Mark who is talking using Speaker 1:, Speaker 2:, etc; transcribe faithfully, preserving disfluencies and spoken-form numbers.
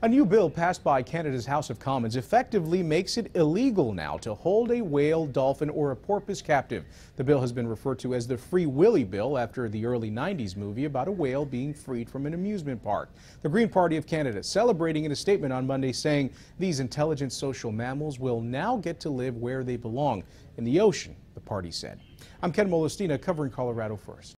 Speaker 1: A new bill passed by Canada's House of Commons effectively makes it illegal now to hold a whale, dolphin, or a porpoise captive. The bill has been referred to as the Free Willy bill after the early nineties movie about a whale being freed from an amusement park. The Green Party of Canada celebrating in a statement on Monday, saying these intelligent social mammals will now get to live where they belong, in the ocean, the party said. I'm Ken Molestina, covering Colorado First.